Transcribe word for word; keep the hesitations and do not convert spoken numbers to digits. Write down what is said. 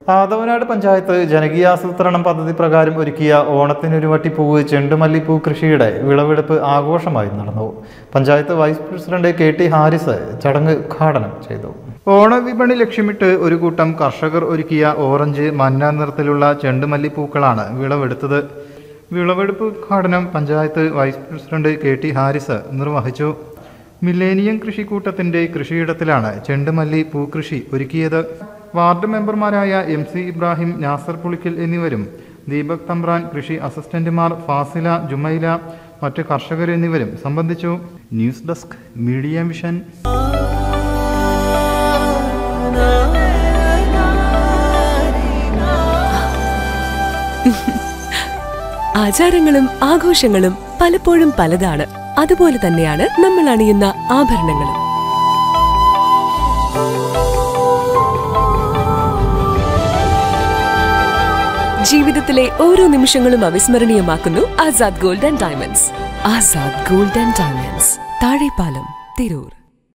ആദവനാട് പഞ്ചായത്ത് ജനകീയാസൂത്രണം പദ്ധതി പ്രകാരം ഒരുക്കിയ ഓണത്തിനൊരു വട്ടിപ്പൂവ് ചെണ്ടുമല്ലിപ്പൂ കൃഷിയുടെ വിളവെടുപ്പ് ആഘോഷമായി നടന്നു. Panchayat vice president K T Haris ചടങ്ങ് ഉദ്ഘാടനം ചെയ്തു. ഓണവിപണി ലക്ഷ്യമിട്ട് ഒരു കൂട്ടം കർഷകർ ഒരുക്കിയ ഓറഞ്ച് മഞ്ഞ നിറത്തിലുള്ള ചെണ്ടുമല്ലിപ്പൂക്കളാണ് വിളവെടുത്തത്. വിളവെടുപ്പ് ഉദ്ഘാടനം panchayat vice president K T Haris നിർവഹിച്ചു. മില്ലേനിയം കൃഷിക്കൂട്ടത്തിന്റെ കൃഷിയിടത്തിലാണ് ചെണ്ടുമല്ലി പൂക്കൃഷി ഒരുക്കിയത്. വാർഡ് മെമ്പർമാരായ എം സി ഇബ്രാഹിം, നാസർ പുളിക്കൽ എന്നിവരും ദീപക് തമ്പ്രാൻ, കൃഷി അസിസ്റ്റന്റുമാർ ഫാസില, ജുമൈല, മറ്റ് കർഷകർ എന്നിവരും സംബന്ധിച്ചു. News desk media mission. ആചാരങ്ങളും ആഘോഷങ്ങളും പലപ്പോഴും പലതാണ്. അതുപോലെ തന്നെയാണ് നമ്മൾ അണിയുന്ന ആഭരണങ്ങളും. ജീവിതത്തിലെ ഓരോ നിമിഷങ്ങളും അവിസ്മരണീയമാക്കുന്നു Azad gold and diamonds. Azad gold and diamonds, Thazhepalam, Tirur.